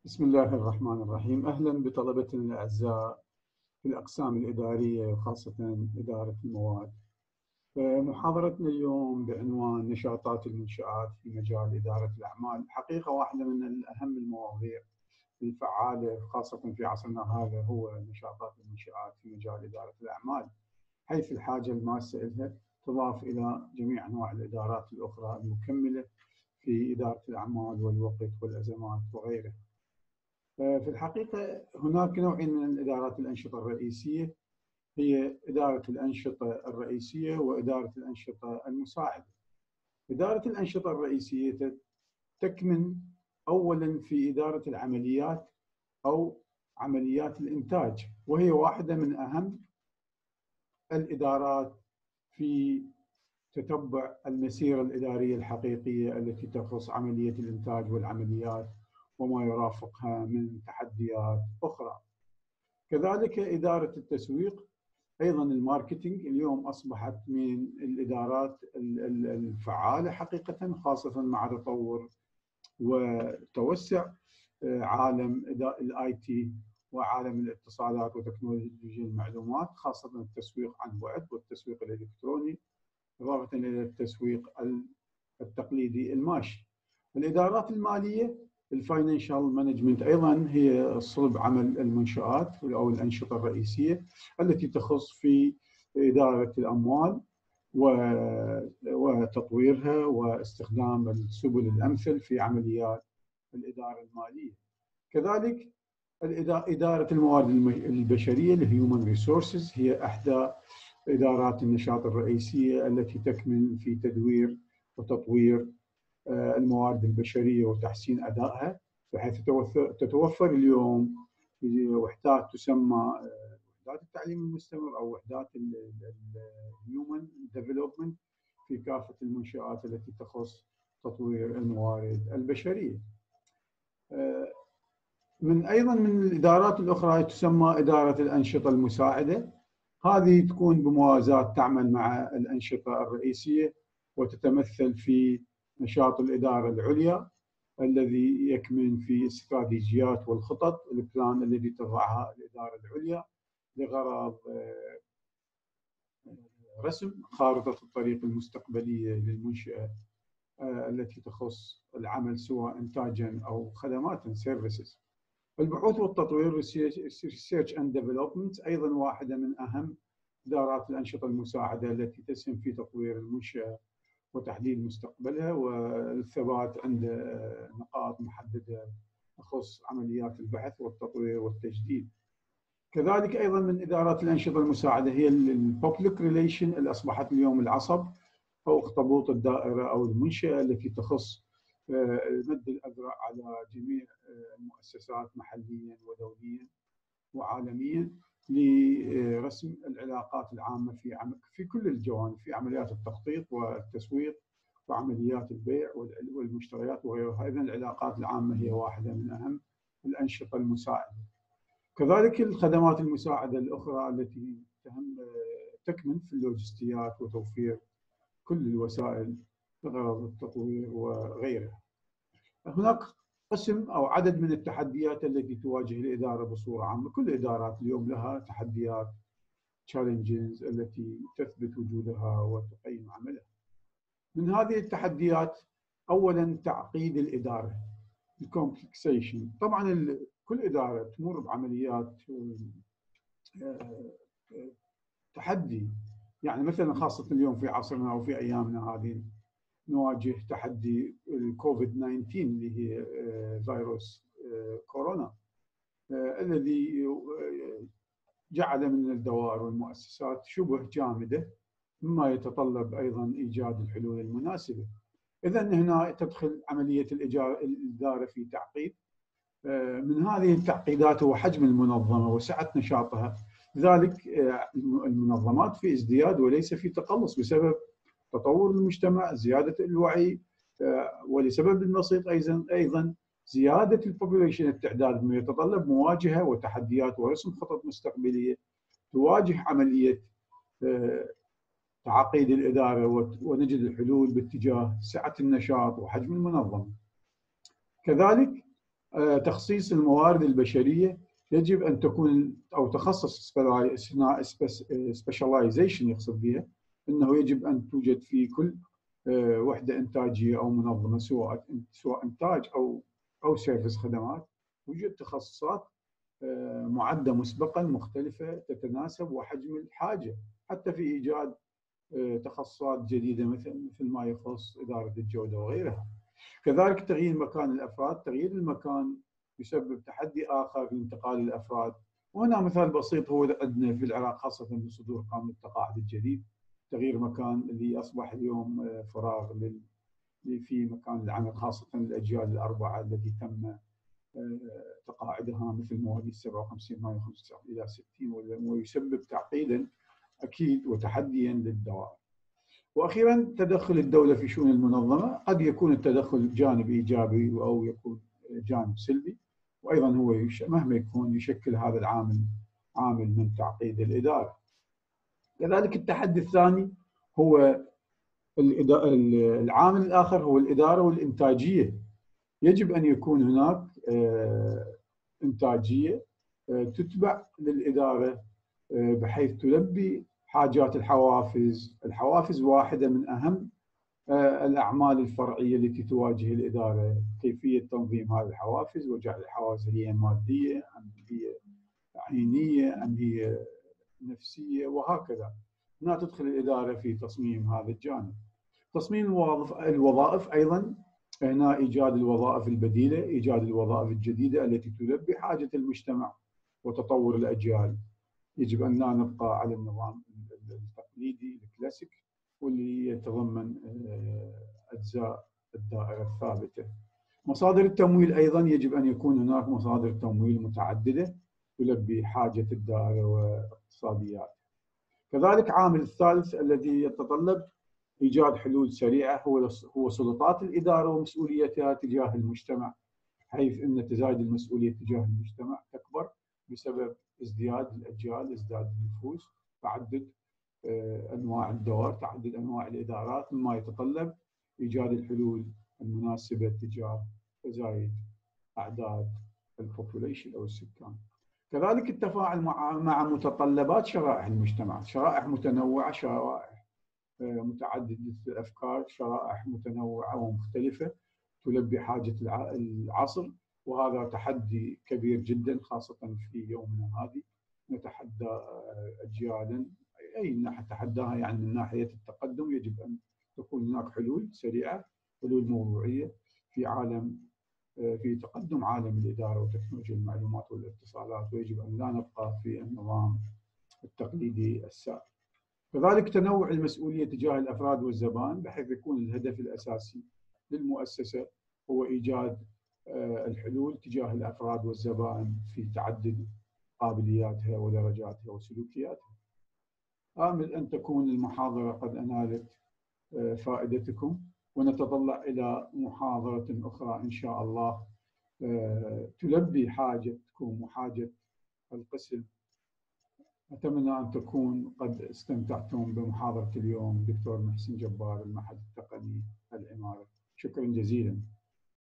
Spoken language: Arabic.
بسم الله الرحمن الرحيم. أهلا بطلبتنا الأعزاء في الأقسام الإدارية وخاصة إدارة المواد. محاضرتنا اليوم بعنوان نشاطات المنشآت في مجال إدارة الأعمال. حقيقة واحدة من أهم المواضيع الفعالة خاصة في عصرنا هذا هو نشاطات المنشآت في مجال إدارة الأعمال، حيث الحاجة الماسة لها تضاف إلى جميع أنواع الإدارات الأخرى المكملة في إدارة الأعمال والوقت والأزمات وغيرها. في الحقيقة هناك نوعين من إدارات الأنشطة الرئيسية، هي إدارة الأنشطة الرئيسية وإدارة الأنشطة المساعدة. إدارة الأنشطة الرئيسية تكمن أولاً في إدارة العمليات أو عمليات الإنتاج، وهي واحدة من أهم الإدارات في تتبع المسيرة الإدارية الحقيقية التي تخص عملية الإنتاج والعمليات وما يرافقها من تحديات أخرى. كذلك إدارة التسويق، أيضا الماركتينج اليوم أصبحت من الإدارات الفعالة حقيقة، خاصة مع تطور وتوسع عالم الاي تي وعالم الاتصالات وتكنولوجيا المعلومات، خاصة التسويق عن بعد والتسويق الإلكتروني، إضافة إلى التسويق التقليدي الماشي. الإدارات المالية الفاينانشال مانجمنت أيضا هي صلب عمل المنشآت أو الأنشطة الرئيسية التي تخص في إدارة الأموال وتطويرها واستخدام السبل الأمثل في عمليات الإدارة المالية. كذلك إدارة الموارد البشرية الهيومن ريسورسز هي إحدى إدارات النشاط الرئيسية التي تكمن في تدوير وتطوير الموارد البشرية وتحسين أدائها، بحيث تتوفر اليوم وحدات تسمى وحدات التعليم المستمر أو وحدات الهيومن ديفلوبمنت في كافة المنشآت التي تخص تطوير الموارد البشرية. أيضا من الإدارات الأخرى تسمى إدارة الأنشطة المساعدة، هذه تكون بموازاة تعمل مع الأنشطة الرئيسية وتتمثل في نشاط الإدارة العليا الذي يكمن في الاستراتيجيات والخطط البلان الذي تضعها الإدارة العليا لغرض رسم خارطة الطريق المستقبلية للمنشأة التي تخص العمل سواء إنتاجا أو خدمات سيرفيسز. البحوث والتطوير Research and Development أيضا واحدة من أهم إدارات الأنشطة المساعدة التي تسهم في تطوير المنشأة وتحديد مستقبلها والثبات عند نقاط محددة تخص عمليات البحث والتطوير والتجديد. كذلك أيضا من إدارات الأنشطة المساعدة هي الببليك ريليشن اللي أصبحت اليوم العصب أو أخطبوط الدائرة أو المنشأة التي تخص مد الأذرع على جميع المؤسسات محليا ودوليا وعالميا لرسم العلاقات العامة في كل الجوانب، في عمليات التخطيط والتسويق وعمليات البيع والمشتريات وغيرها. إذن العلاقات العامة هي واحدة من أهم الأنشطة المساعدة. كذلك الخدمات المساعدة الأخرى التي تكمن في اللوجستيات وتوفير كل الوسائل لغرض التطوير وغيرها. هناك قسم أو عدد من التحديات التي تواجه الإدارة بصورة عامة. كل الإدارات اليوم لها تحديات challenges التي تثبت وجودها وتقيم عملها. من هذه التحديات أولا تعقيد الإدارة complexation. طبعا كل إدارة تمر بعمليات تحدي، يعني مثلا خاصة اليوم في عصرنا أو في أيامنا هذه نواجه تحدي الكوفيد 19 اللي هي فيروس كورونا الذي جعل من الدوائر والمؤسسات شبه جامدة، مما يتطلب أيضا إيجاد الحلول المناسبة. إذن هنا تدخل عملية الإدارة في تعقيد. من هذه التعقيدات هو حجم المنظمة وسعة نشاطها، لذلك المنظمات في ازدياد وليس في تقلص بسبب تطور المجتمع، زيادة الوعي، ولسبب بسيط أيضا زيادة البوبوليشن التعداد، ما يتطلب مواجهة وتحديات ورسم خطط مستقبلية تواجه عملية تعقيد الإدارة ونجد الحلول باتجاه سعة النشاط وحجم المنظمة. كذلك تخصيص الموارد البشرية يجب أن تكون، أو تخصص سبيشاليزيشن يقصد بها، أنه يجب أن توجد في كل وحدة إنتاجية أو منظمة، سواء إنتاج أو سيرفيس خدمات، وجود تخصصات معدة مسبقا مختلفة تتناسب وحجم الحاجة، حتى في إيجاد تخصصات جديدة مثل ما يخص إدارة الجودة وغيرها. كذلك تغيير مكان الأفراد، تغيير المكان يسبب تحدي آخر لانتقال الأفراد. وهنا مثال بسيط هو عندنا في العراق، خاصة بصدور قانون التقاعد الجديد، تغيير مكان اللي أصبح اليوم فراغ في مكان العمل، خاصة الأجيال الأربعة التي تم تقاعدها، مثل مواليد 57 مايو 95 إلى 60، ويسبب تعقيدا أكيد وتحديا للدوام. وأخيرا تدخل الدولة في شؤون المنظمة، قد يكون التدخل جانب إيجابي أو يكون جانب سلبي، وأيضا هو مهما يكون يشكل هذا العامل عامل من تعقيد الإدارة. كذلك التحدي الثاني هو العامل الآخر هو الإدارة والإنتاجية. يجب أن يكون هناك إنتاجية تتبع للإدارة بحيث تلبي حاجات الحوافز. الحوافز واحدة من أهم الأعمال الفرعية التي تواجه الإدارة، كيفية تنظيم هذه الحوافز وجعل الحوافز هي مادية أم هي عينية أم هي نفسية، وهكذا. هنا تدخل الإدارة في تصميم هذا الجانب. تصميم الوظائف أيضا، هنا إيجاد الوظائف البديلة، إيجاد الوظائف الجديدة التي تلبي حاجة المجتمع وتطور الأجيال. يجب أن لا نبقى على النظام التقليدي الكلاسيك واللي يتضمن أجزاء الدائرة الثابتة. مصادر التمويل أيضا يجب أن يكون هناك مصادر تمويل متعددة تلبي حاجة الدائرة واقتصادياتها. كذلك عامل الثالث الذي يتطلب إيجاد حلول سريعة هو سلطات الإدارة ومسؤوليتها تجاه المجتمع، حيث أن تزايد المسؤولية تجاه المجتمع تكبر بسبب ازدياد الأجيال، ازدياد النفوس، تعدد أنواع الدور، تعدد أنواع الإدارات، مما يتطلب إيجاد الحلول المناسبة تجاه تزايد أعداد البوبوليشن أو السكان. كذلك التفاعل مع متطلبات شرائح المجتمع، شرائح متنوعة، شرائح متعددة الأفكار، شرائح متنوعة ومختلفة تلبي حاجة العصر، وهذا تحدي كبير جدا، خاصة في يومنا هذه. نتحدى أجيالا، أي نتحداها يعني من ناحية التقدم. يجب أن تكون هناك حلول سريعة، حلول موضوعية في تقدم عالم الإدارة وتكنولوجيا المعلومات والاتصالات، ويجب أن لا نبقى في النظام التقليدي السائد. كذلك تنوع المسؤولية تجاه الأفراد والزبائن، بحيث يكون الهدف الأساسي للمؤسسة هو إيجاد الحلول تجاه الأفراد والزبائن في تعدد قابلياتها ودرجاتها وسلوكياتها. آمل أن تكون المحاضرة قد أنالت فائدتكم، ونتطلع إلى محاضرة أخرى إن شاء الله تلبي حاجتكم وحاجة القسم. أتمنى أن تكون قد استمتعتم بمحاضرة اليوم. دكتور محسن جبار، المعهد التقني العمارة. شكرا جزيلا.